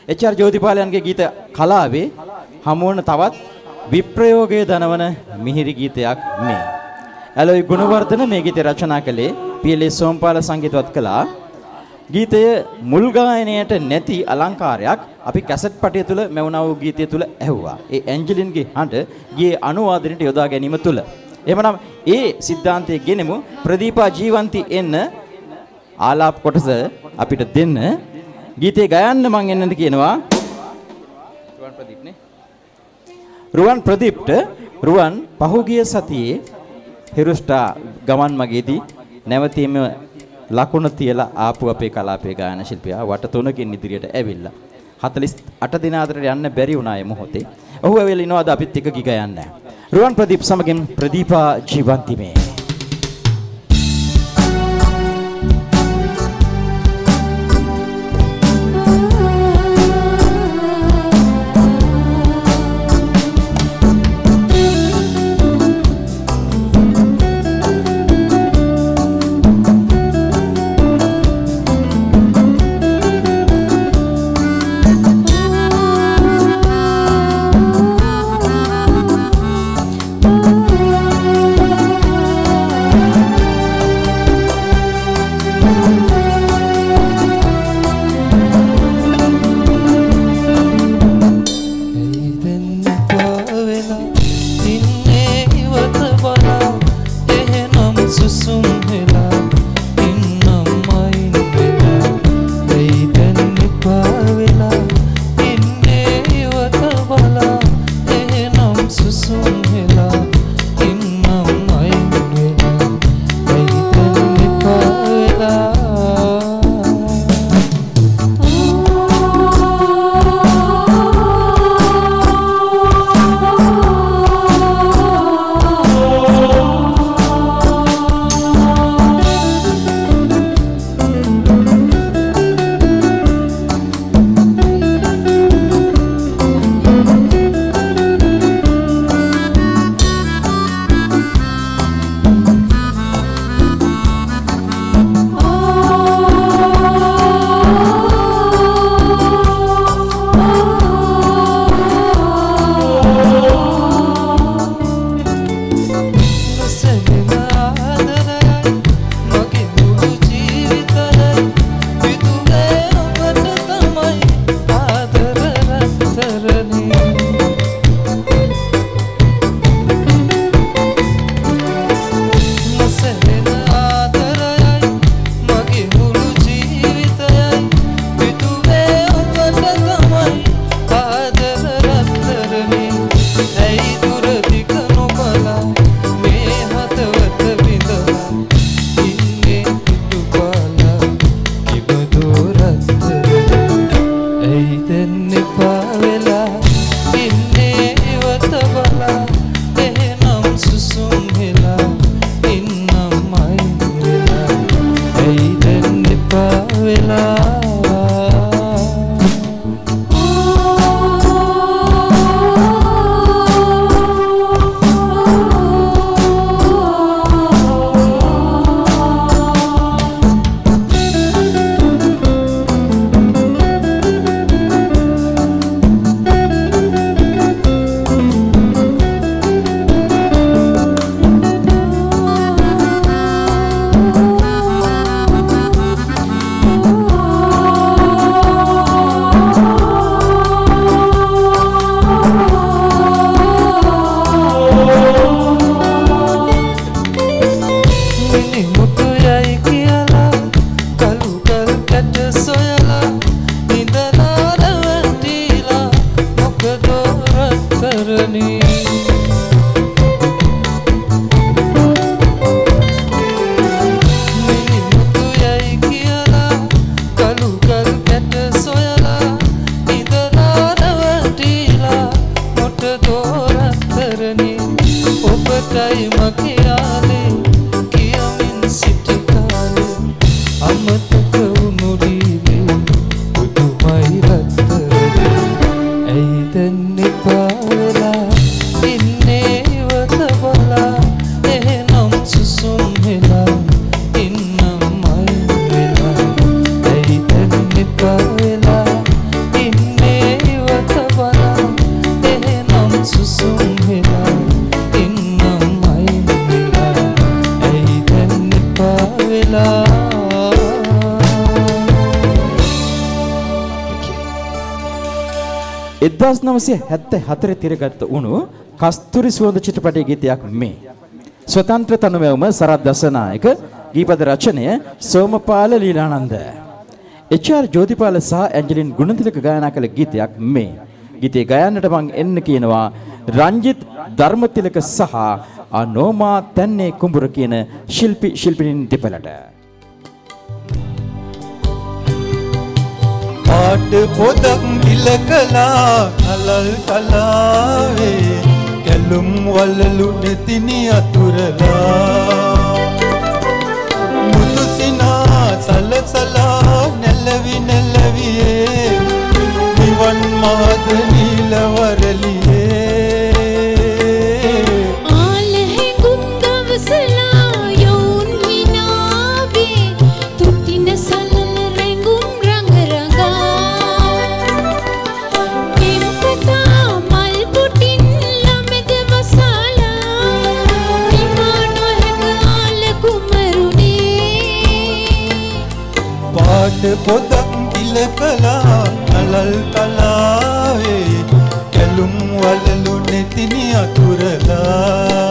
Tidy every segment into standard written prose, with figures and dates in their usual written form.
HR. ජෝතිපාලයන්ගේ ගීත කලාවේ හමුවන තවත් විප්‍රයෝගයේ දනවන මිහිරි ගීතයක් මේ. ඇලෝයි ගුණවර්ධන මේ ගීතය රචනා කළේ පී.එල්.ඒ. සෝම්පාල සංගීතවත් කළා. ගීතය මුල් ගායනයට නැති අලංකාරයක් අපි කැසට් පටිය තුල මෙවුනා වූ ගීතය තුල ඇහුවා. ඒ ඇන්ජලින්ගේ හඬ ගියේ අනුවාදනයට යොදා ගැනීම තුල. එහෙමනම් ඒ સિદ્ધාන්තයේ ගෙනෙමු ප්‍රදීපා ජීවන්ති එන්න ආලාප කොටස අපිට දෙන්න. ගීතේ ගයන්න මං එන්නද කියනවා රුවන් ප්‍රදීප්නේ. රුවන් ප්‍රදීප්ට රුවන් පහුගිය සතියේ හිරුස්ටා ගමන් මගේදී නැවතීම ලකුණ තියලා ආපු අපේ කලාපයේ ගායන ශිල්පියා වට 3කින් ඉදිරියට ඇවිල්ලා 48 දින අතරට යන්න බැරි වුණා ඒ මොහොතේ. ඔහු ඇවිල්ලා ඉනවාද අපිත් එක්ක ගිග යන්න. රුවන් ප්‍රදීප් සමගින් ප්‍රදීපා ජීවන්ති මේ. ඔබටයි මගේ යාලේ කියමින් සිට 1974 තිරගත වුණු කස්තුරි සුවඳ චිත්‍රපටයේ ගීතයක් මේ. ස්වතන්ත්‍ර තනුවැවුම සරත් දසනායක, ගීපද රචනය සෝමපාල ලීලානන්ද. එච්.ආර්. ජෝතිපාල සහ ඇන්ජලින් ගුණතිලක ගායනා කළ ගීතයක් මේ. ගීතේ ගයන්නට මං එන්න කියනවා රංජිත් ධර්මතිලක සහ අනෝමා තන්නේ කුඹුර කියන ශිල්පිනින් දෙපළට. පාට පොදක් දිලකලා අලල් කලාවේ කැලුම් වලලු නැතිනි අතුරලා මුතුසිනා සලසලා නැලවි නැලවියේ නිවන් මාද නිලවරලියේ ආලෙහි ගුන්දවසලා යෝන් හිනාවේ තුතින සලල රැඟුම් රඟ රඟා කෙම්පතා මල් පුටින් ළමෙද වසාලා විමානොහක ආල කුමරුනේ පාට පොදක් දිලකලා අලල් කලාවේ කැලුම් වලලු නැතිනි අතුරලා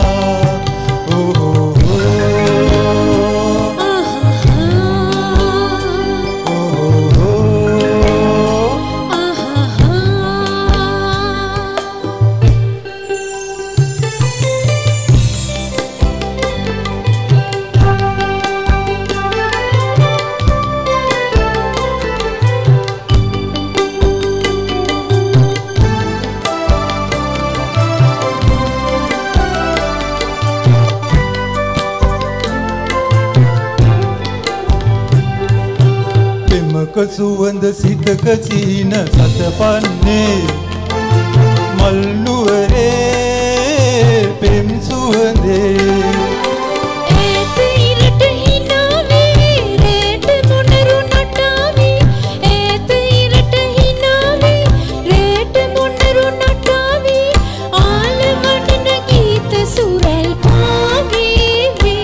සුවඳ සිතක සීන සතපන්නේ මල් නුවරේ පෙම් සුවඳේ ඒත ඉරට හිනාවේ රේට මොනරු නටාවේ ඒත ඉරට හිනාවේ රේට මොනරු නටාවේ ආල වඩන ගීත සුරල් පාවේ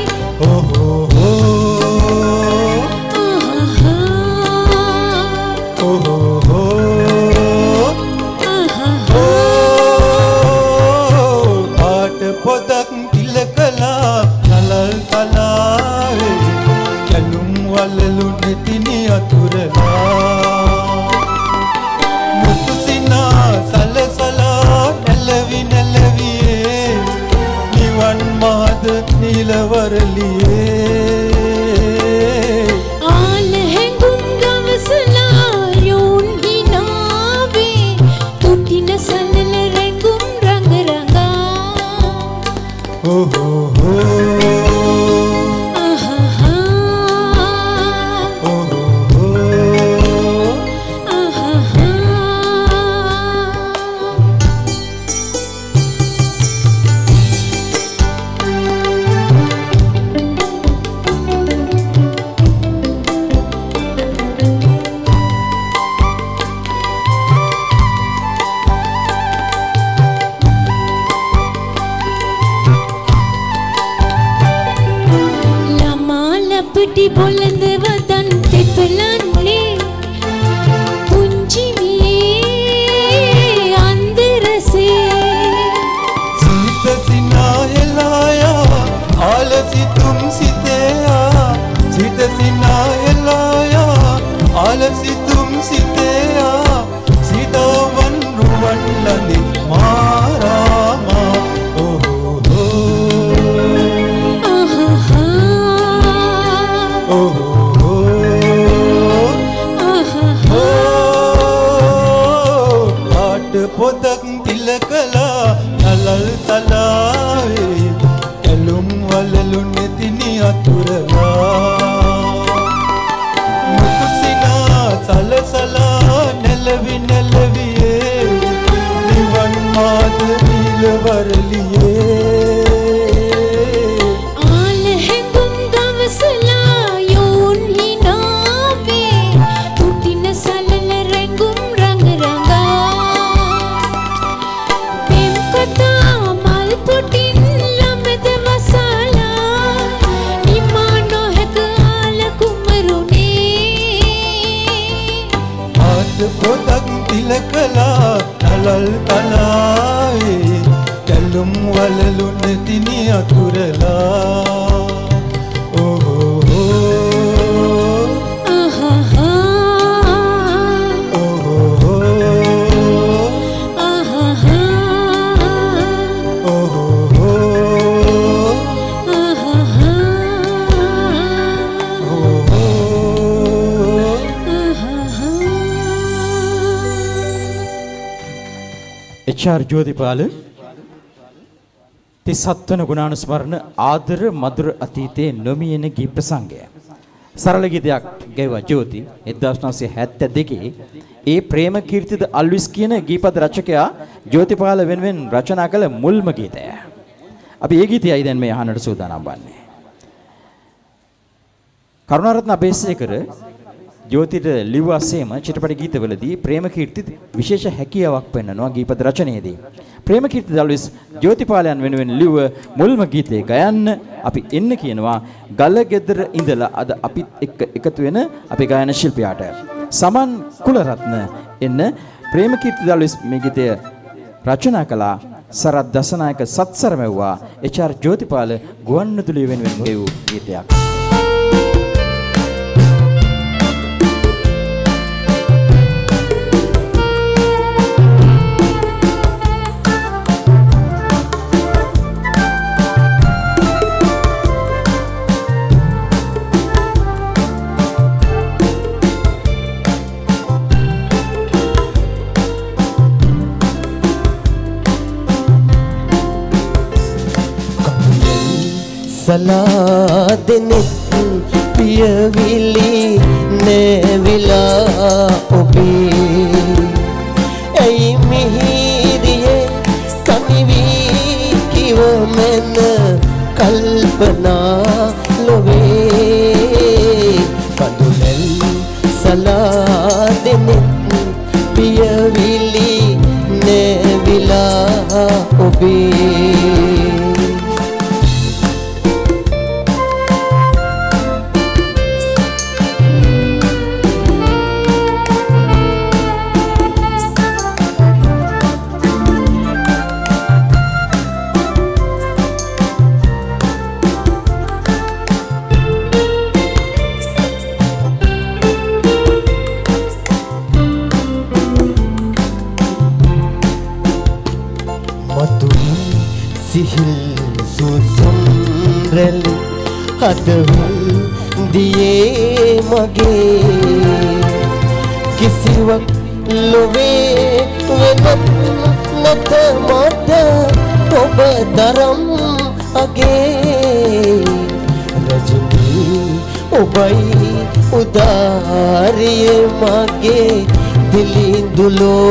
පොදක් තිලකලා නලල් තලාවේ කැලුම් වලලු නැතිනි අතුරලා මුතුසිනා සලසලා නැලවි නැලවියේ නිවන් මාද නිලවරලියේ ආල හැඟුම් දවසලා යෝන් හිනාවේ තුටින සලල රැඟුම් රඟ රඟා පිටි බොළඳ වදන් තෙපලන්නේ පුංචි වියේ අන්දරසේ සිත සිනායලායා ආලසිතුම් සිතයා සිත සිනායලායා ආලසිතුම් සිතයා සිතවන් රුවන් ලඳි මාරාමා පොදක් තිලකලා නලල් තලාවේ කැලුම් වලලු නැතිනි අතුරලා මුතුසිනා සලසලා නැලවි නැලවියේ නිවන් මාද නිලවරලියේ ආල හැඟුම් දවසලා යෝන් HR ජෝතිපාල 37 වන ගුණානුස්මරණ ආදර මధుර අතීතයේ නොමියෙන ගී ප්‍රසංගය. සරල ගීතයක් ගැයුවා ජෝති 1972 ඒ ප්‍රේම කීර්තිද අල්විස් කියන ගීපද රචකයා ජෝතිපාල වෙනුවෙන් රචනා කළ මුල්ම ගීතය. අපි ඒ ගීතයයි දැන් මේ අහන්නට සූදානම් වන්නේ. කරුණාරත්න අබේසේකර ජෝතිට ලිව්වාසේම චිත්‍රපට ගීතවලදී ප්‍රේම කීර්ති විශේෂ හැකියාවක් පෙන්වනවා ගීපද රචනයේදී. ප්‍රේම කීර්ති දල්විස් ජෝතිපාලයන් වෙනුවෙන් ලිව්ව මුල්ම ගීතේ ගයන්න අපි එන්න කියනවා ගලගෙදර ඉඳලා අද අපිත් එක්ක එකතු වෙන අපේ ගායන ශිල්පියාට සමන් කුලරත්න එන්න ප්‍රේම කීර්ති දල්විස් මේ ගීතය රචනා කළා සරත් දසනායක සත්සර මැව්වා HR ජෝතිපාල ගුවන්විදුලිය වෙනුවෙන් ගෙවූ ගීතයක්. සලාදෙනෙත් පියවිලි නැවිලා ඔබේ ඇයි මිහිරියේ කනිවී කිව මැන කල්පනා ලොවේ බඳුලෙල් සලාදෙනෙත් පියවිලි නැවිලා ඔබේ හදවල් දියේ මගේ කිසිවක් ලොවේ වෙනත් නැත මට ඔබ දරම් අගේ රජනී ඔබයි උදාරියේ මගේ දිලිඳු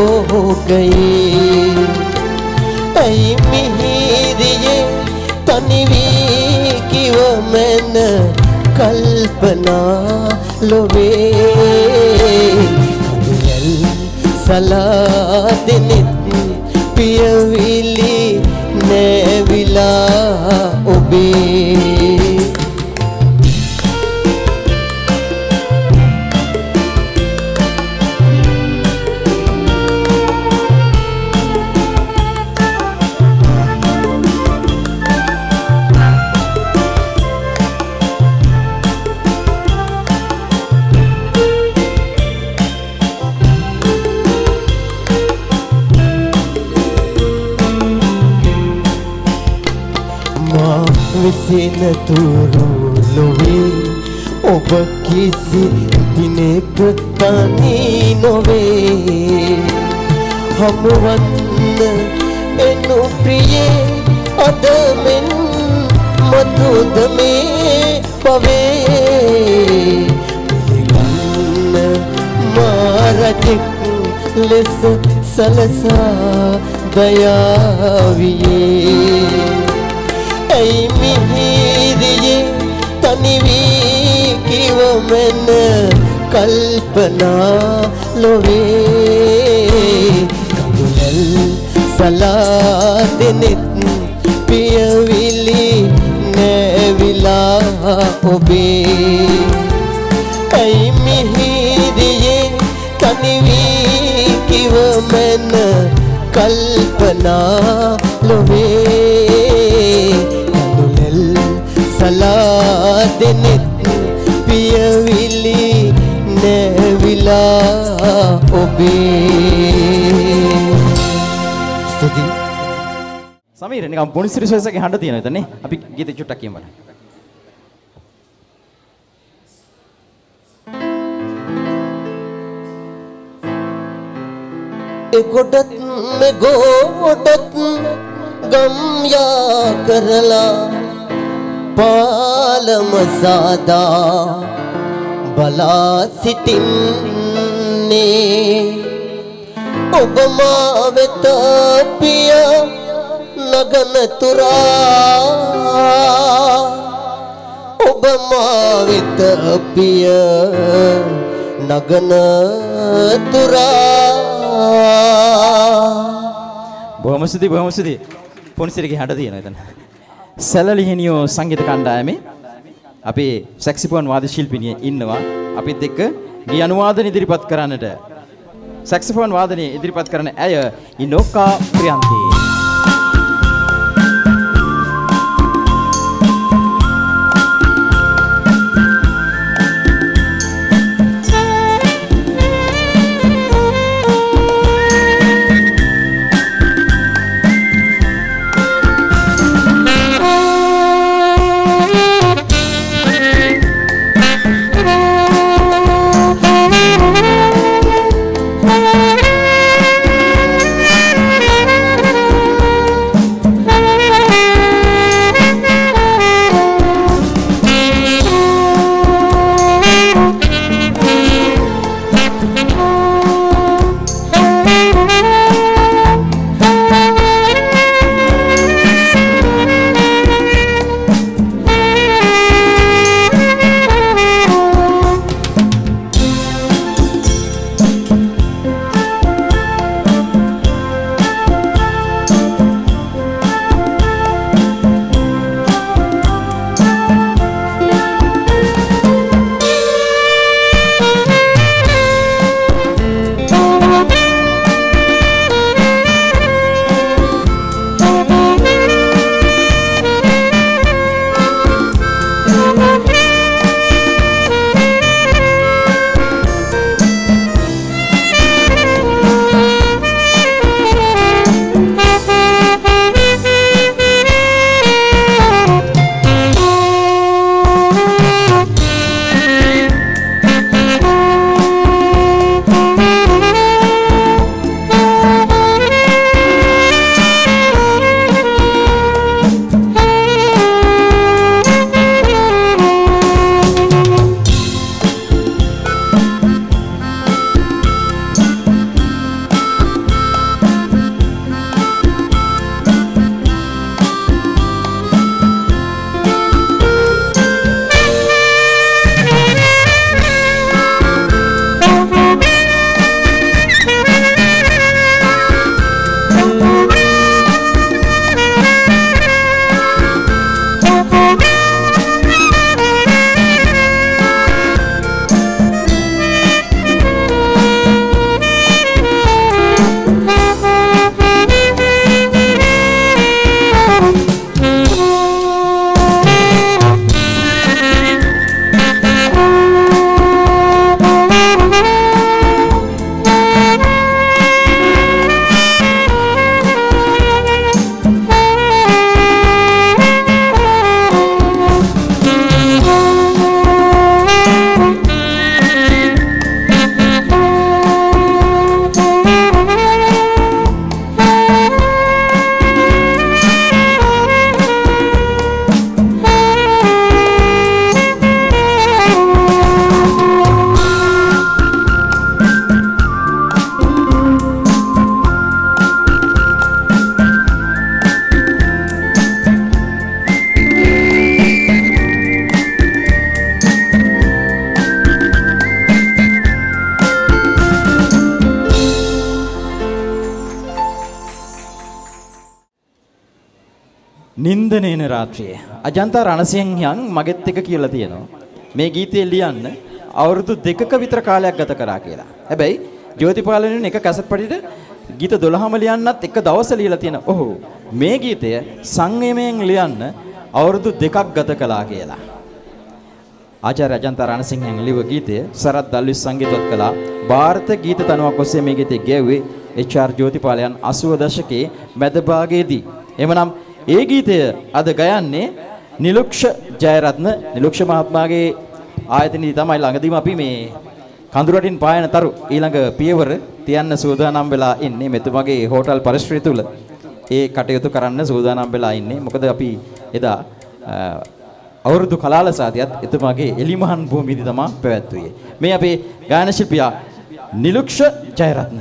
ලෝකයේ ඇයි මිහිරියේ තනිවී කිව මැන කල්පනා ලොවේ කඳුයල් සලාදෙනෙත් පියවිලි නැවිලා ඔබේ විසින තුරු ලොවේ ඔබ කිසි දිනෙක තනි නොවේ හමුවන්න එනු ප්‍රියේ අද මෙන් මතුද මේ පවේ පිළිගන්න මාරජෙක් ලෙස සලසා දයාවියේ ඇයි මිහිරියේ තනිවී කිව මැන කල්පනා ලොවේ කඳුලල් සලාදෙනෙත් පියවිලි නැවිලා ඔබේ ඇයි මිහිරියේ තනිවී කිව මැන කල්පනා ලොවේ සලාදෙනෙත් පියවිලි නැවිලා ඔබේ ස්තුති සමීර නිකම් පොනිසිරි සොයසගේ හඬ තියෙනවා එතන නේ අපි ගීත චුට්ටක් කියමු බලන්න එකොටත් में गोडत गम या करला पालम सादा बला सिटिन्ने ඔබමා වෙත පිය නගන තුරා ඔබමා වෙත පිය නගන තුරා බොහොම ස්තුතියි පොන්සිරිගේ හඬ තියෙනවා එතන සැලලිහිනියෝ සංගීත කණ්ඩායමේ අපේ සැක්සිෆෝන් වාද්‍ය ශිල්පිනිය ඉන්නවා අපිත් එක්ක ගී අනුවාදන ඉදිරිපත් කරන්නට සැක්සෆෝන් වාදනයේ ඉදිරිපත් කරන ඇය ඉනෝකා ප්‍රියන්ති. නින්දනේන රාත්‍රියේ අජන්තා රණසිංහයන් මගෙත් එක කියලා තියෙනවා මේ ගීතය ලියන්න අවුරුදු 2ක විතර කාලයක් ගත කරා කියලා. හැබැයි ජෝතිපාලනෙන් එක කැසට් පඩියට ගීත 12ම ලියන්නත් එක දවස ලියලා තියෙනවා. ඔහු මේ ගීතය සංයමයෙන් ලියන්න අවුරුදු 2ක් ගත කළා කියලා. ආචාර්ය අජන්තා රණසිංහයන් ලිව ගීතය සරත් දල්විස් සංගීතවත් කළා. ಭಾರತ ගීත තනුවක් ඔස්සේ මේ ගීතය ගැව්වේ එච්.ආර්. ජෝතිපාලයන් 80 දශකයේ මැද භාගයේදී. එමනම් ඒ ගීතය අද ගයන්නේ නිලුක්ෂ ජයරත්න නිලුක්ෂ මහත්මයාගේ ආයතනයේ තමයි ළඟදීම අපි මේ කඳුරටින් පායන තරු ඊළඟ පියවර තියන්න සූදානම් වෙලා ඉන්නේ මෙතුමගේ හෝටල් පරිශ්‍රය තුල. ඒ කටයුතු කරන්න සූදානම් වෙලා ඉන්නේ. මොකද අපි එදා අවුරුදු කලාල සාතියත් එතුමාගේ එලිමහන් භූමියේදී තමයි පැවැත්වුවේ. මේ අපේ ගායන ශිල්පියා නිලුක්ෂ ජයරත්න.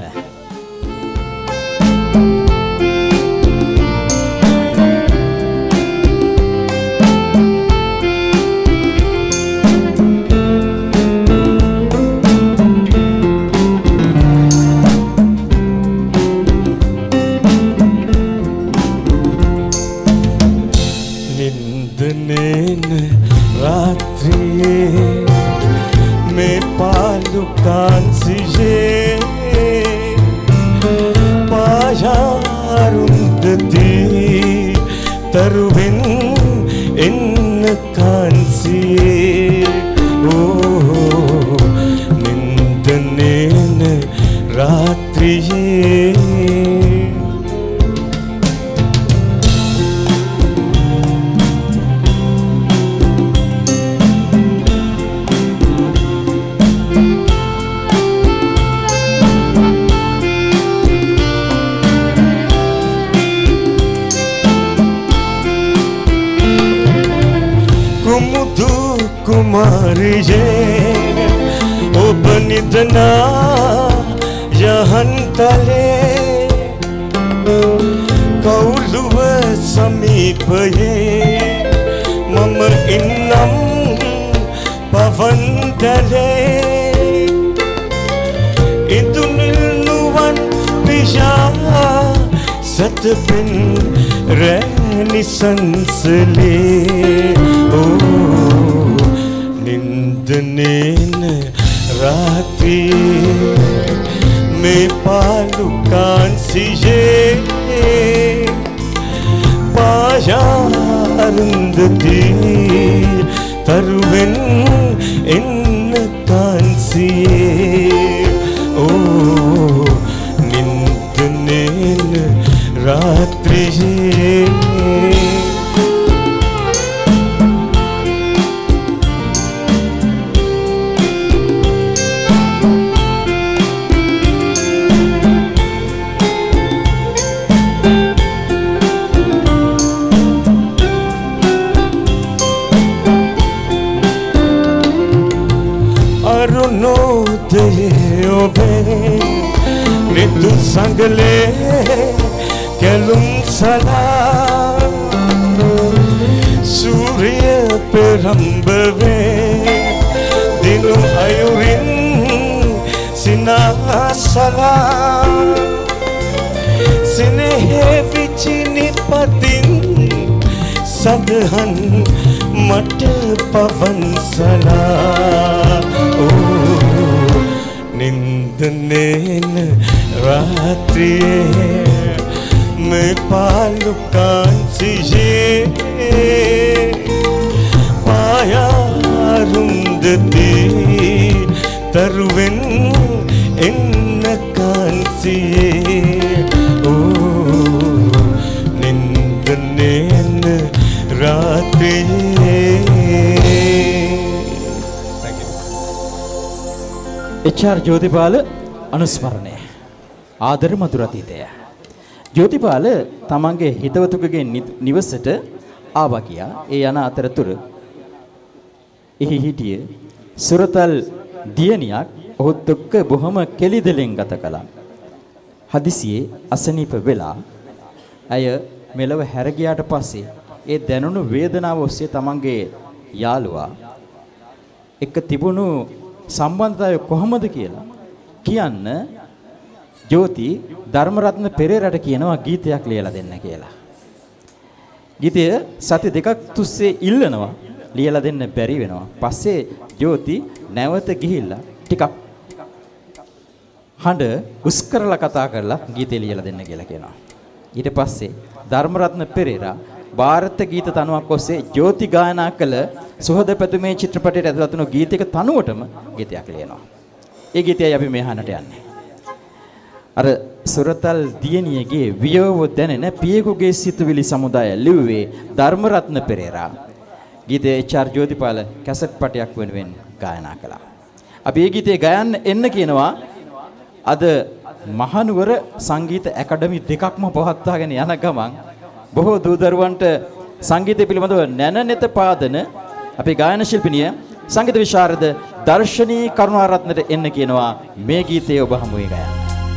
HR ජෝතිපාල අනුස්මරණය ආදර මధుරතීතය. ජෝතිපාල තමන්ගේ හිතවතුකගේ නිවසට ආවා ගියා. ඒ යන අතරතුර එහි හිටිය සුරතල් දියණියක් ඔහුත් එක්ක බොහොම කෙලිදෙලෙන් ගත කළා. හදිසියේ අසනීප වෙලා ඇය මෙලව හැර ගියාට පස්සේ ඒ දැනුණු වේදනාව ඔස්සේ තමන්ගේ යාළුවා එක්ක තිබුණු සම්බන්ධතාවය කොහොමද කියලා කියන්න ජෝති ධර්මරත්න පෙරේරාට කියනවා ගීතයක් ලියලා දෙන්න කියලා. ගීතය සති දෙකක් තුස්සේ ඉල්ලනවා ලියලා දෙන්න බැරි වෙනවා. පස්සේ ජෝති නැවත ගිහිල්ලා ටිකක් හඬ උස් කරලා කතා කරලා ගීතය ලියලා දෙන්න කියලා කියනවා. ඊට පස්සේ ධර්මරත්න පෙරේරා ಭಾರತ ගීත තනුවක් ඔස්සේ ජෝති ගායනා කළ සුහද පැතුමේ චිත්‍රපටයට ඇතුළත් වුණු ගීතයක තනුවටම ගීතයක් ලියනවා. ඒ ගීතයයි අපි මේ අහන්නට යන්නේ. අර සුරතල් දියණියගේ වියෝව දැනෙන පියෙකුගේ සිතුවිලි සමුදාය ලිව්වේ ධර්මරත්න පෙරේරා. ගීතයේ HR ජෝතිපාල කැසට් පටයක් වෙනුවෙන් ගායනා කළා. අපි මේ ගීතේ ගයන්න එන්න කියනවා අද මහනුවර සංගීත ඇකඩමි දෙකක්ම පවත්වාගෙන යන ගමන් බොහෝ දූ දරුවන්ට සංගීතය පිළිබඳව නැනනෙත පාදන අපේ ගායන ශිල්පිනිය සංගීත විශාරද දර්ශනී කරුණාරත්නට එන්න කියනවා මේ ගීතය ඔබ හමුවේ ගයන්න.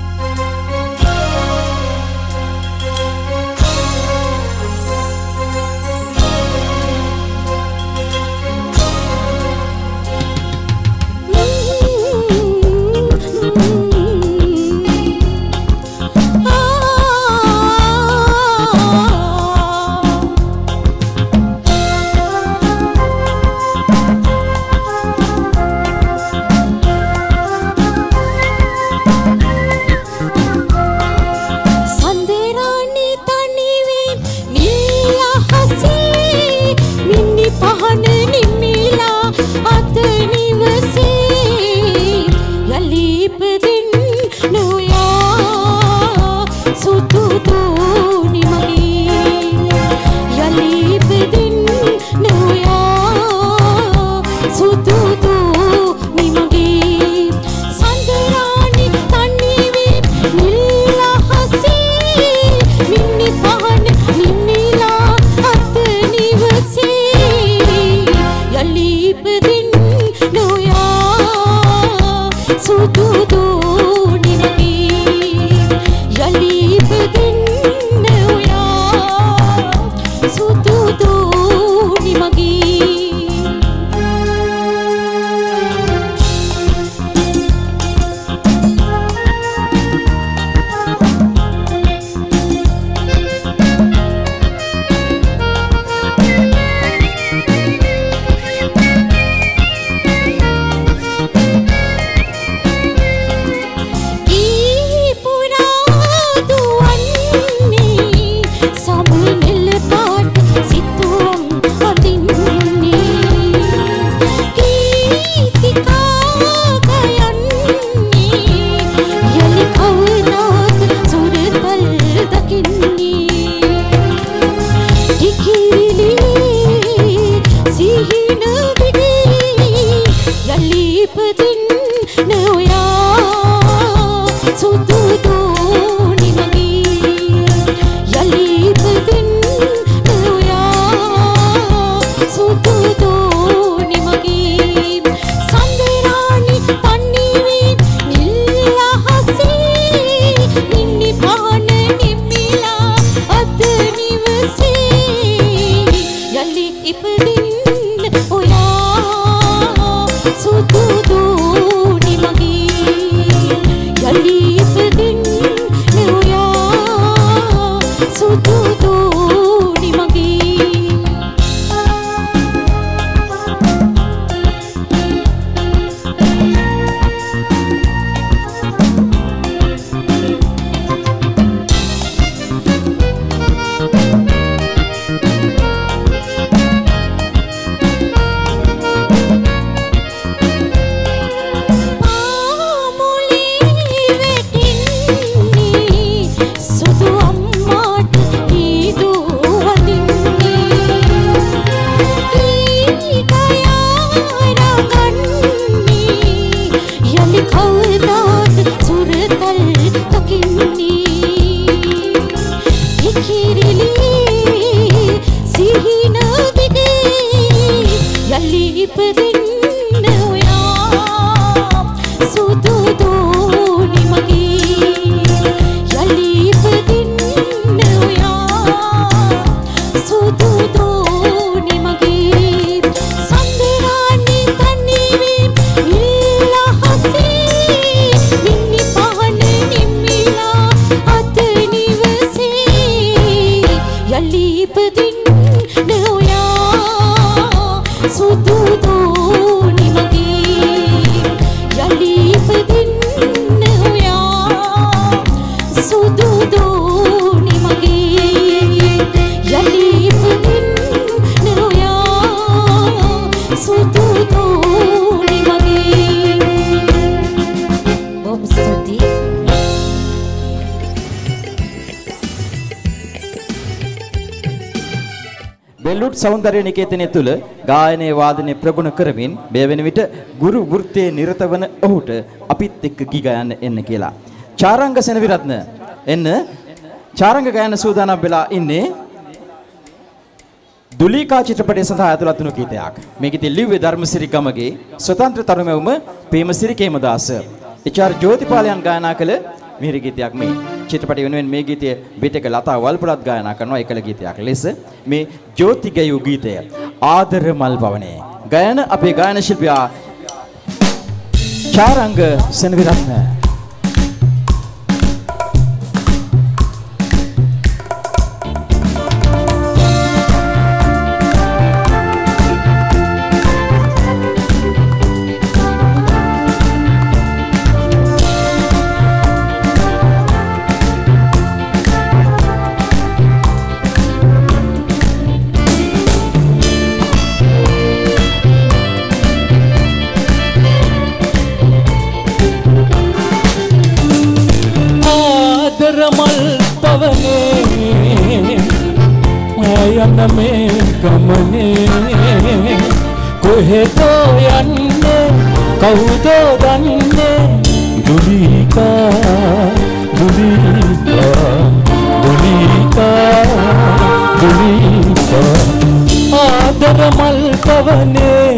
බෙල්ලුට් සෞන්දර්ය නිකේතනය තුල ගායනයේ වාදනයේ ප්‍රගුණ කරමින් මේ වෙන විට ගුරු වෘත්තයේ නිරත වන ඔහුට අපිත් එක්ක ගී ගයන්න එන්න කියලා. චාරංග සෙනවිරත්න එන්න චාරංග ගායන සූදානම් වෙලා ඉන්නේ දුලීකා චිත්‍රපටය සඳහා ඇතුළත් වුණු ගීතයක්. මේ ගීතය ලිව්වේ ධර්මසිරි ගමගේ ස්වතන්ත්‍ර තරුමැවුම ප්‍රේමසිරි කේමදාස. එච්.ආර්. ජෝතිපාලයන් ගායනා කළ මිහිරි ගීතයක් මේ. චිත්‍රපටය වෙනුවෙන් මේ ගීතය විටක ලතා වල්පොලත් ගායනා කරනවා එකල ගීතයක් ලෙස. මේ ජෝති ගැයූ ගීතය ආදර මල් පවනේ. ගායන අපේ ගායන ශිල්පියා චාරංග සෙනවිරත්න. යන්න මේ ගමනේ කොහෙදෝ යන්නේ කවුදෝ දන්නේ දුලීකා දුලීකා දුලීකා දුලීකා ආදර මල් පවනේ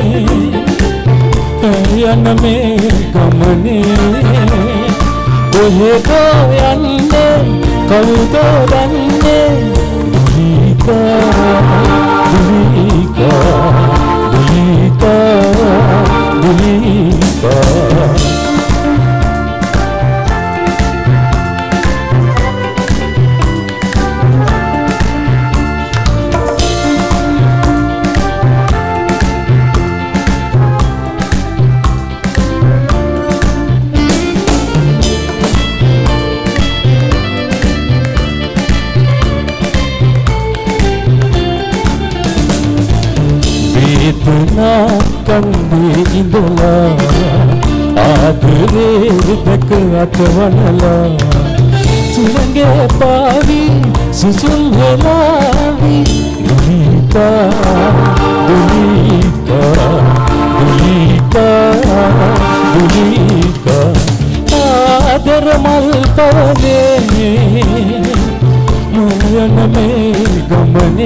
යන්න මේ ගමනේ කොහෙදෝ යන්නේ කවුදෝ දන්නේ Dulika, Dulika, Dulika. Kandhi indula aadure dak atwanala sulange pavi susulhelavi dulika dulika dulika dulika aadar mal pavane mayana me gamane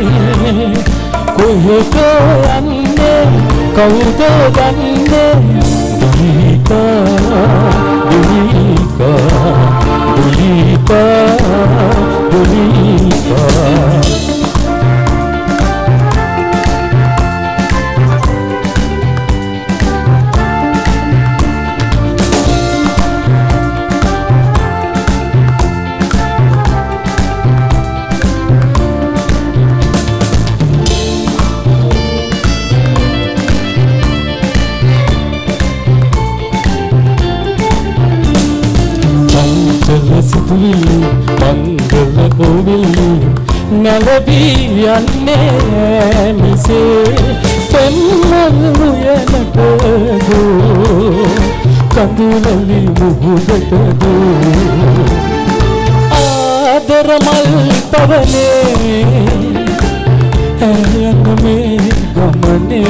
කොහෙද යන්නේ කවුද දන්නේ දුලීකා දුලීකා දුලීකා දුලීකා Mangala govili nalavi yanne mise pemmalu yanata go kandulali muhudata go aadar mal pavane yanne me gamane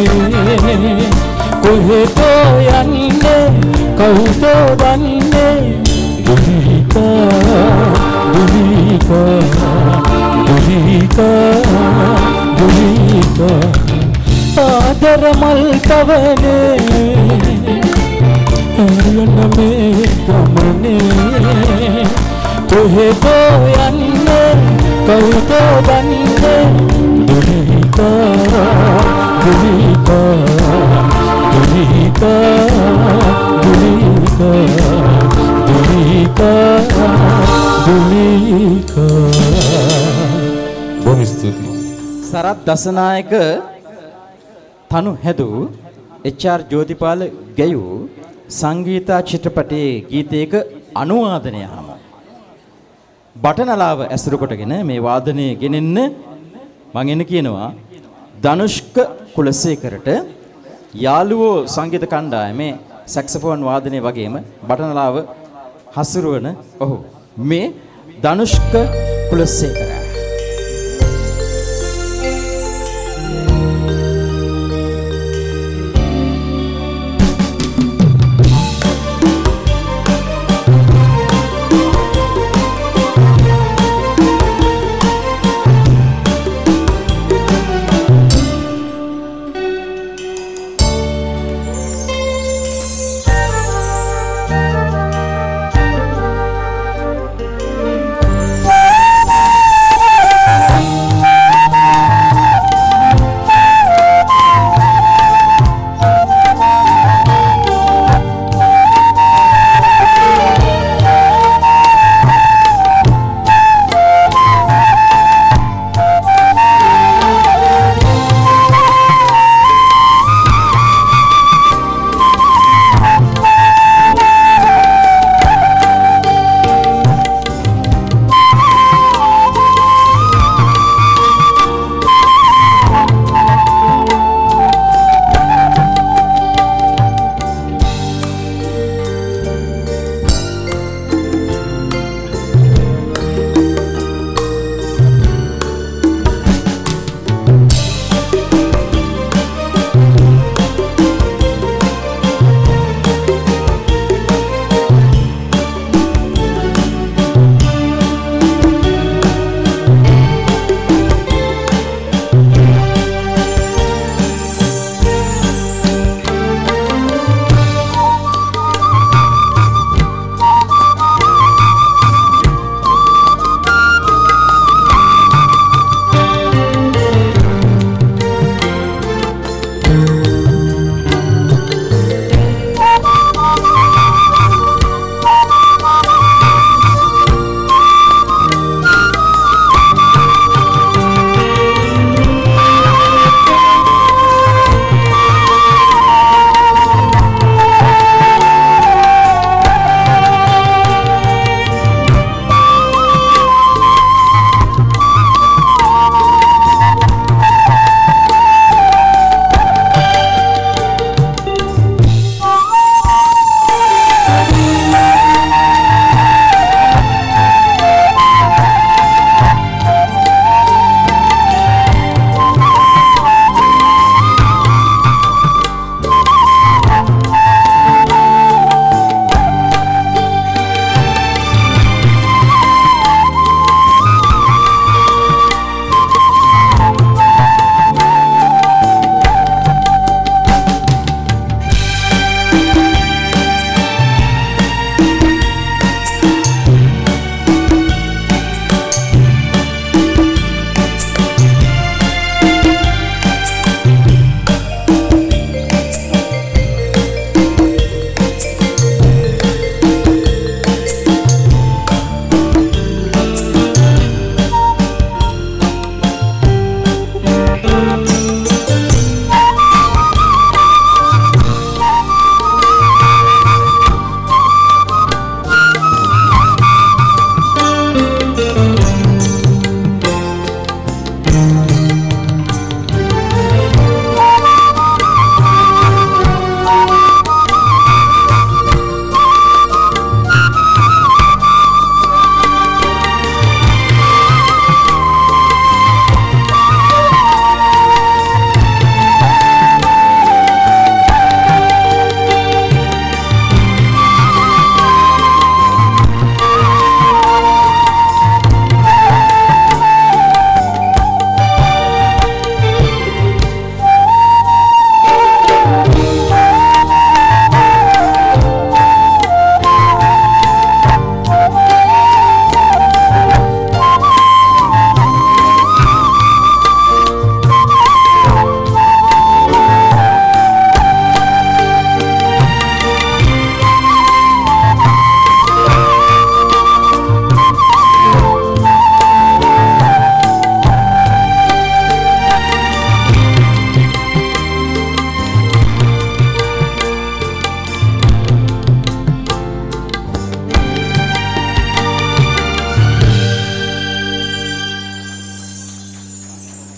kohedo yanne kaudo danne Dulika, Dulika, Dulika, Dulika, Aadar mal pavane, yanna me gamane, kohedo yanne, kaudo danne, Dulika, Dulika, Dulika, Dulika. Dulika, Dulika. බොහොම ස්තුතියි. සරත් දසනායක තනු හැදූ H R. Jothipala ගැයූ සංගීතා චිත්‍රපටයේ ගීතයක අනුවාදනය හම බටනලාව ඇසුරු කොටගෙන මේ වාදනය ගෙනෙන්න මම එන්න කියනවා ධනුෂ්ක කුලසේකරට යාළුවෝ සංගීත කණ්ඩායමේ සැක්සෆෝන් වාදනය වගේම බටනලාව හසුරුවන ඔහු මේ ධනුෂ්ක කුලසේකර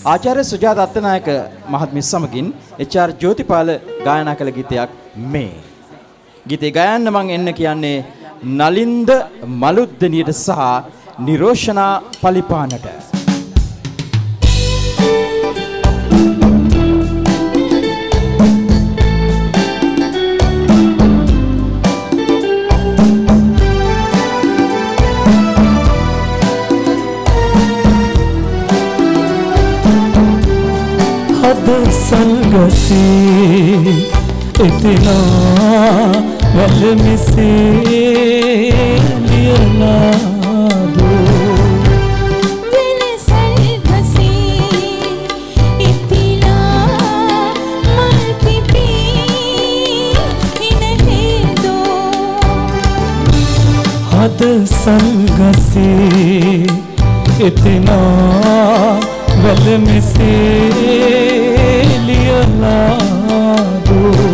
ආචාර්ය සුජාත අත්තනායක මහත්මිය සමගින් එච්.ආර්. ජෝතිපාල ගායනා කළ ගීතයක් මේ. ගීතේ ගයන්න මම එන්න කියන්නේ නලින්ද මලුද්දනියට සහ නිරෝෂණා පලිපානට. අද සංගසේ එතනා වැලමිසේ ලියනාදෝ වෙනසල් ගසේ ඉතිලා මල් පිපි ඉනහෙදෝ අද සංගසේ එතනා වැලමිසේ ලියනාදෝ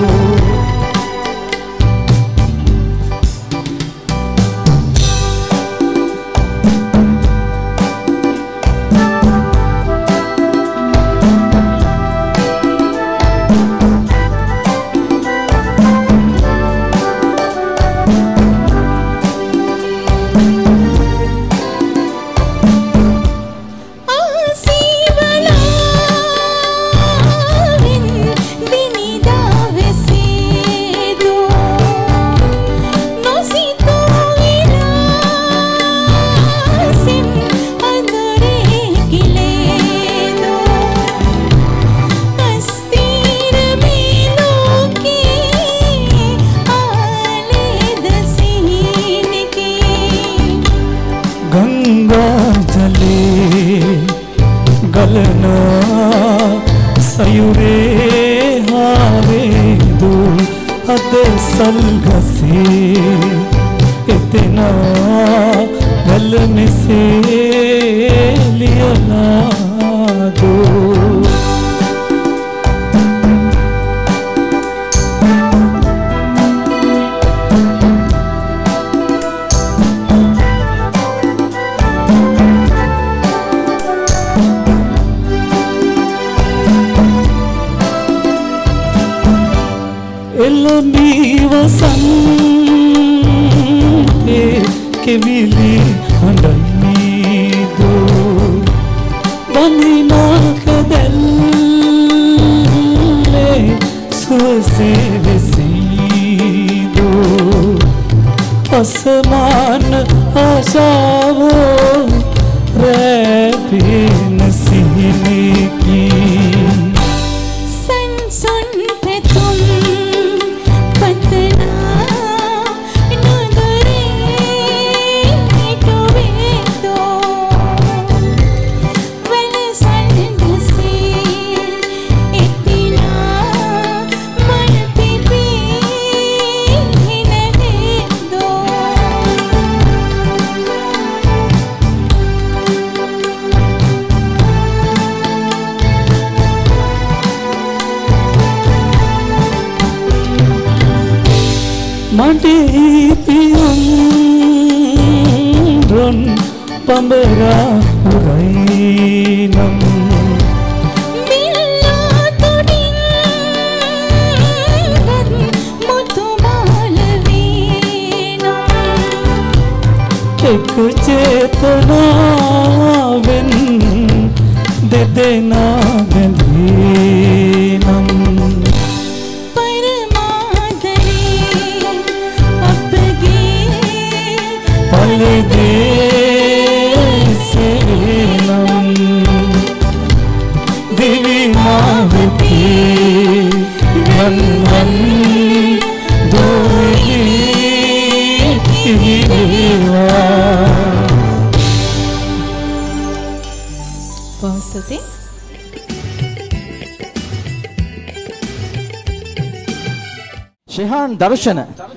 ශෙහාන් දර්ශන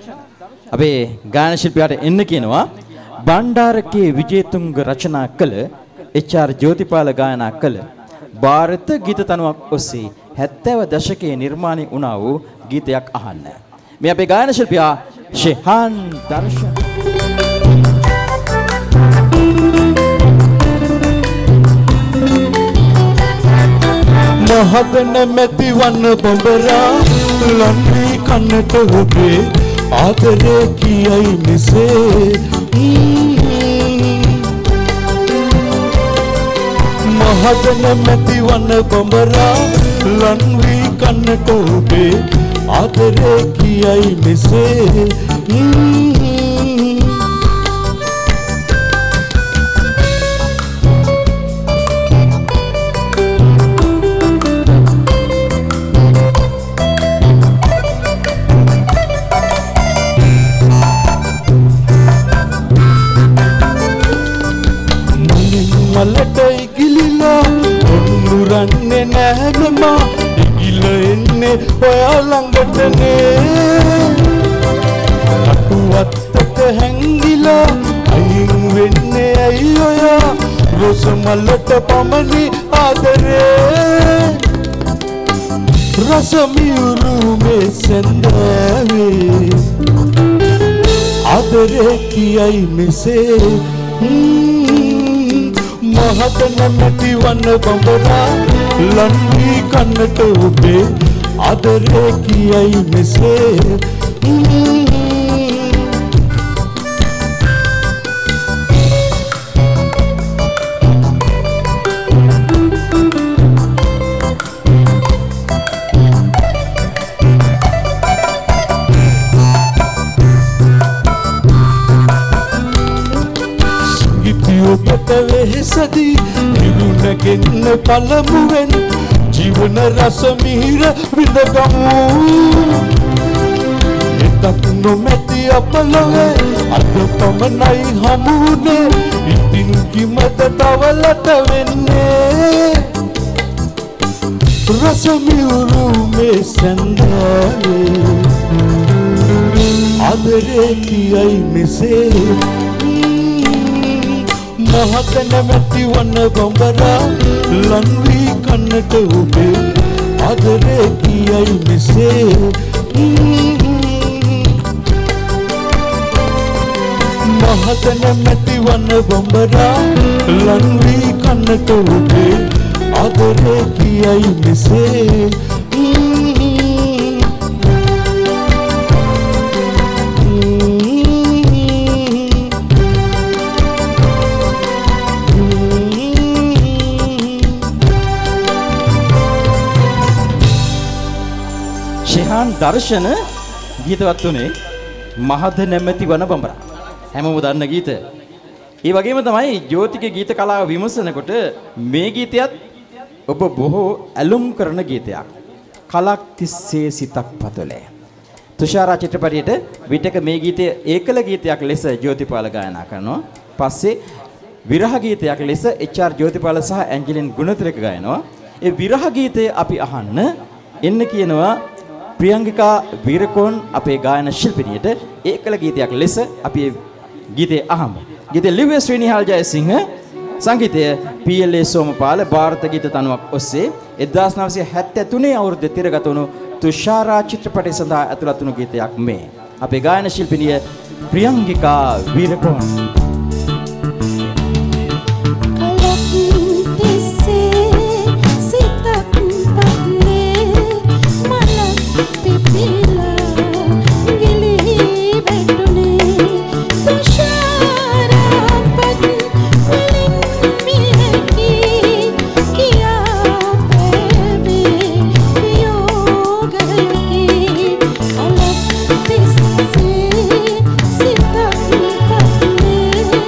අපේ ගායන ශිල්පියාට එන්න කියනවා බණ්ඩාරකේ විජේතුංග රචනා කළ එච්.ආර්. ජෝතිපාල ගායනා කළ ಭಾರತ ගීත තනුවක් ඔස්සේ 70 දශකයේ නිර්මාණය වුණා වූ ගීතයක් අහන්න. මේ අපේ ගායන ශිල්පියා ශෙහාන් දර්ශන මහදන මැති වන බඹරා ලන්වි කන්නට ඔබේ ආදරේ කියයි මෙසේ මහදන මැති වන බඹරා ලන්වි කන්නට ඔබේ ආදරේ කියයි මෙසේ මලටයි ගිලිලා ඔන්නුරන්නේ නැහැම ඉගිල එන්නේ ඔයා ළඟටනේ අටුවත්තක හැංගිලා අයින් වෙන්නේ ඇයි ඔයා රොස මලට පමණි ආදරේ රස මියුරු මේ සඳවේ ආදරේ කියයි මෙසේ මහතන නැති වන බඹරා ලන්වි කන්නට ඔබේ ආදරේ කියයි මෙසේ ඔබට වෙහෙසදී නිරුණගෙන්න පළමුවෙන් ජීවන රස මිහිර විඳගමු එතක් නොමැති අපලොවේ අද පමණයි හමුුනේ ඉතින් කිමද තවලට වෙන්නේ රස මිහිරු මේ සඳවේ ආදරේ කියයි මෙසේ මහතන මැති වන බඹරා ලන්වි කන්නට ඔබේ ආදරේ කියයි මෙසේ මහතන මැති වන බඹරා ලන්වි කන්නට ඔබේ ආදරේ කියයි මෙසේ දර්ශන ගීතවත් උනේ මහද නැමැති වන බඹරා හැමෝම දන්න ගීත. ඒ වගේම තමයි ජෝතිගේ ගීත කලාව විමසනකොට මේ ගීතයත් ඔබ බොහෝ ඇලුම් කරන ගීතයක්. කලක් තිස්සේ සිතක් පතලේ. තුෂාරා චිත්‍රපටයේට විටක මේ ගීතය ඒකල ගීතයක් ලෙස ජෝතිපාල ගායනා කරනවා. පස්සේ විරහ ගීතයක් ලෙස එච්.ආර්. ජෝතිපාල සහ ඇන්ජලින් ගුණතිලක ගායනවා. ඒ විරහ ගීතය අපි අහන්න එන්න කියනවා ප්‍රියංගිකා වීරකෝන් අපේ ගායන ශිල්පිනියට ඒකල ගීතයක් ලෙස අපි ගීතය අහමු. ගීතය ලිව්වේ ශ්‍රීනිහාල් ජයසිංහ, සංගීතය පී.එල්.ඒ. සෝමපාල, ಭಾರತ ගීත තනුවක් ඔස්සේ 1973 අවුරුද්දේ තිරගත වුණු තුෂාරා චිත්‍රපටය සඳහා ඇතුළත් වුණු ගීතයක් මේ. අපේ ගායන ශිල්පිනිය ප්‍රියංගිකා වීරකෝන්. Sit up,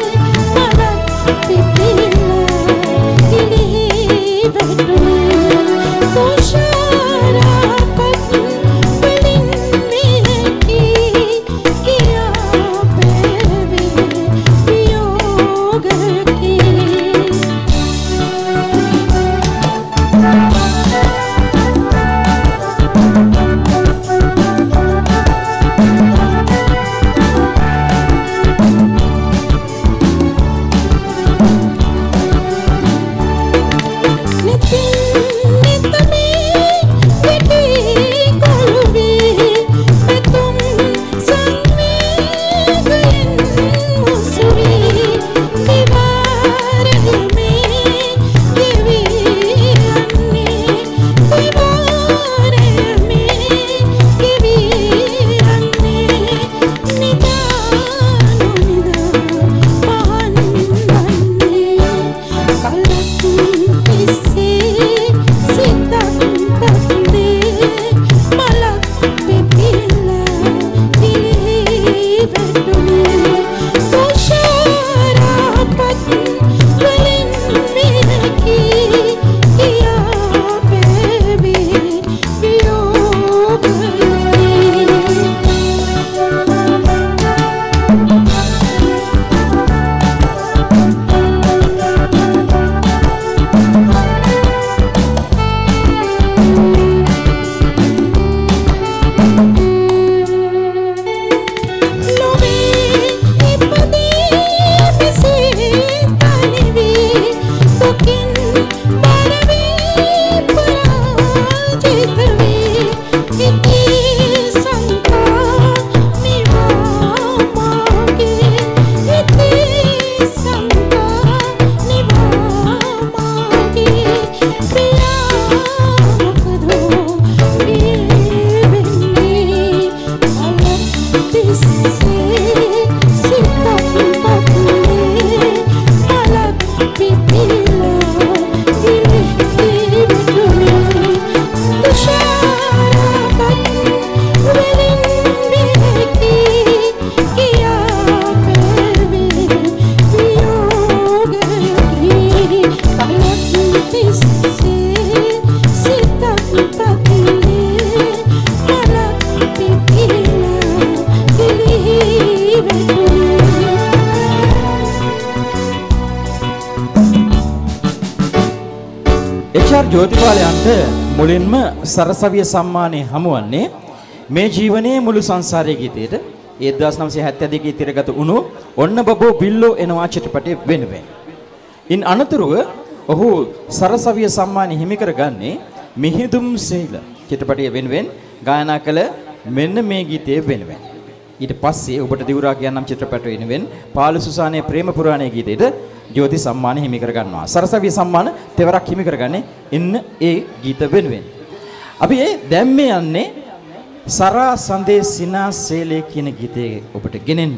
ජෝතිපාලයන්ට මුලින්ම සරසවිය සම්මානය හමුවන්නේ මේ ජීවනයේ මුළු සංසාරයේ ගීතයට 1972 ගේ තිරගත වුණු ඔන්න බබෝ බිල්ලෝ එනවා චිත්‍රපටයේ වෙනුවෙන්. ඉන් අනතුරුව ඔහු සරසවිය සම්මානය හිමි කරගන්නේ මිහිඳුම් සේල චිත්‍රපටයේ වෙනුවෙන් ගායනා කළ මෙන්න මේ ගීතයේ වෙනුවෙන්. ඊට පස්සේ ඔබට දිවුරා කියන්නම් චිත්‍රපටය වෙනුවෙන් පාළු සුසානේ ප්‍රේම පුරාණයේ ගීතයට ජෝති සම්මාන හිමි කර ගන්නවා. සරසවිය සම්මාන තෙවරක් හිමි කරගන්නේ ඉන්න ඒ ගීත වෙනුවෙන්. අපි දැන් මේ යන්නේ සරා සඳේ සිනා සේලේ කියන ගීතේ ඔබට ගෙනෙන්න.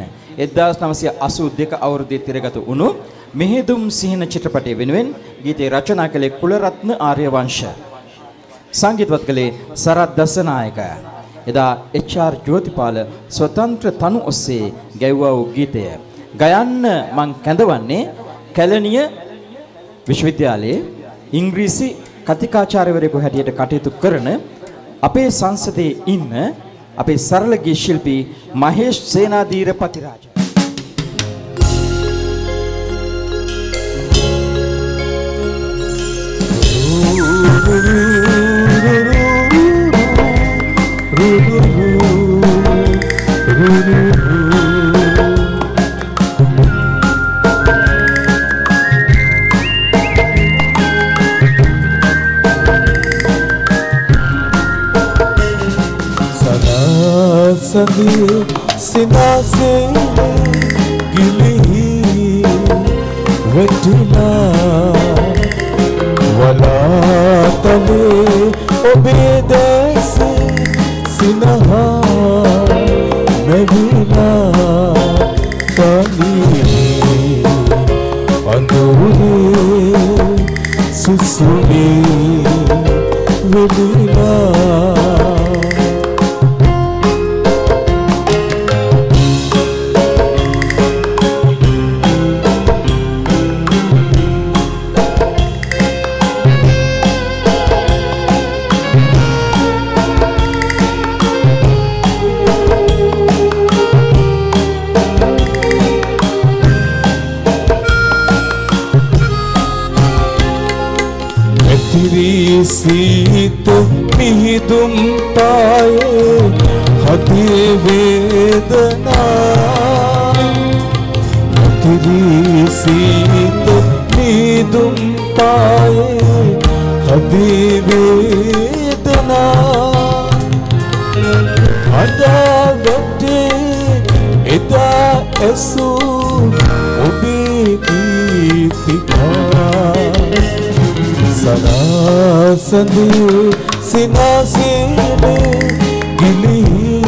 1982 අවුරුද්දේ තිරගත වුණු මිහිඳුම් සිහින චිත්‍රපටයේ වෙනුවෙන් ගීතේ රචනා කළේ කුලරත්න ආර්යවංශ. සංගීතවත් කළේ සරත් දසනායක. එදා එච්.ආර්. ජෝතිපාල ස්වතන්ත්‍ර තනු ඔස්සේ ගැයුවා වූ ගීතය. ගයන්න මං කැඳවන්නේ කැලණිය විශ්වවිද්‍යාලයේ ඉංග්‍රීසි කතිකාචාර්යවරයෙකු හැටියට කටයුතු කරන අපේ සංසදයේ ඉන්න අපේ සරල ගී ශිල්පී Mahesh Senadheera Pathiraja. Sandi sinase gili vetina wala tale obedes sinaha mevina tani andure susuni vedina Sita mihidum paye hati vedana Tiri sita mihidum paye hati vedana Ada vete eda esu obi kitika Sara sandi sinasile gili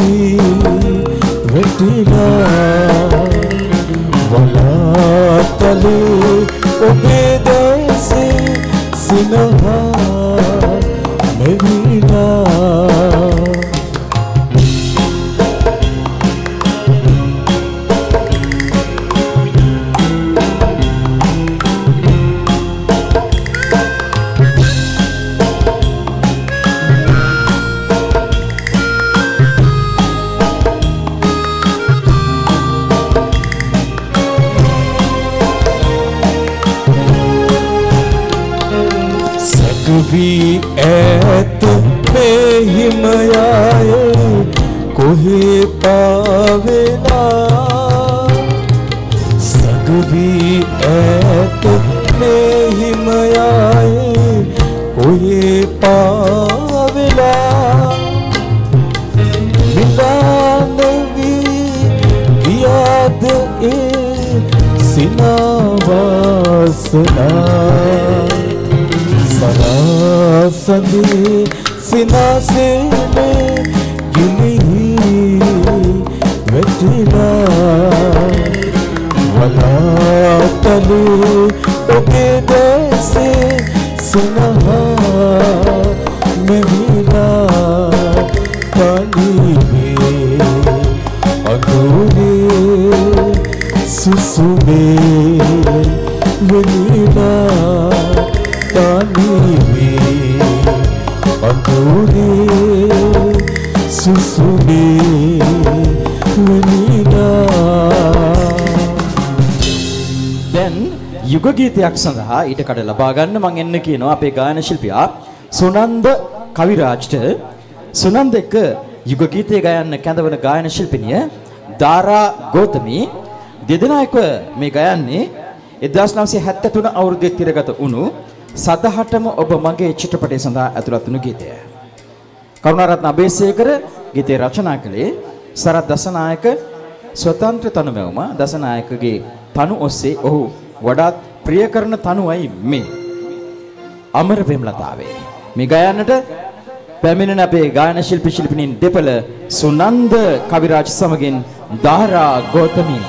vetina wala tale obedese sinaha mevina වී ඈත මේ හිමයාය කොහේ පාවෙලා සග වී ඈත මේ හිමයාය කොහේ පාවෙලා මිලාන වී ගියාද ඒ සිනාවාසනා සරසඳේ සිනාසෙනේ ගිලිහි වැටිලා වලාතලේ ඔබේ දැසේ සනහා මෙහිලා කලිවේ අගුනේ සුසුමේ වෙනිලා තනිවේ අගුනේ සුසුමේ වෙනිලා. දැන් යුග ගීතයක් සඳහා ඊට කඩ ලබා ගන්න මම එන්න කියනවා අපේ ගායන ශිල්පියා සුනන්ද කවිරාජ්ට. සුනන්ද එක්ක යුග ගීතය ගයන්න කැඳවන ගායන ශිල්පිනිය දාරා ගෝතමී දෙදෙනා එක්ක මේ ගයන්නේ 1973 අවුරුද්දේ තිරගත වුණු සදහටම ඔබ මගේ චිත්‍රපටය සඳහා ඇතුළත් වුණු ගීතය. කරුණාරත්න අබේසේකර ගීතය රචනා කළේ. සරත් දසනායක ස්වතන්ත්‍ර තනුමැවුම දසනායකගේ තනු ඔස්සේ ඔහු වඩාත් ප්‍රිය කරන තනුවයි මේ අමර පෙම්ලතාවේ. මේ ගයන්නට පැමිණෙන අපේ ගායන ශිල්පී ශිල්පිනින් දෙපළ සුනන්ද කවිරාජ් සමගින් දාරා ගෝතමී.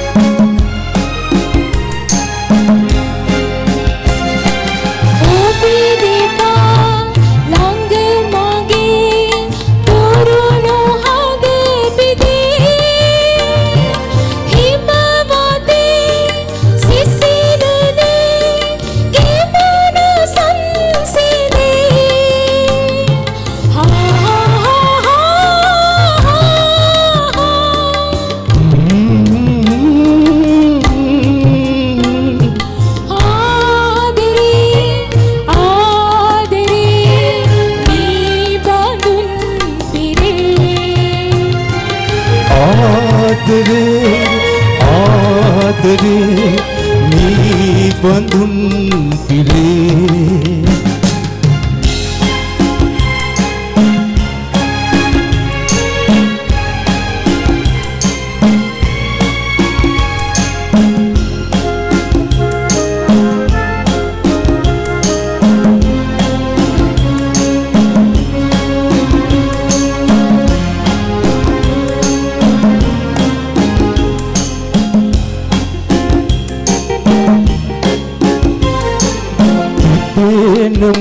Oh,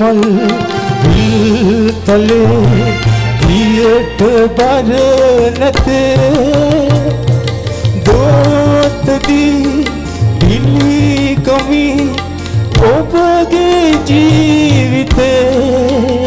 මල් විල් තලේ දියට බර නැතේ දෝතදී පිළිකමි ඔබගේ ජීවිතේ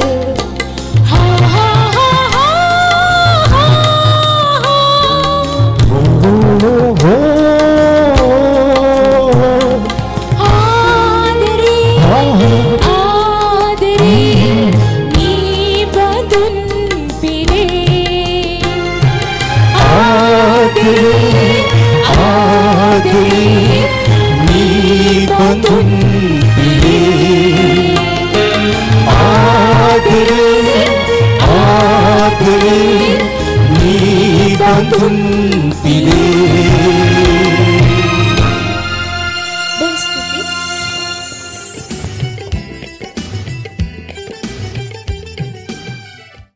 Tun pile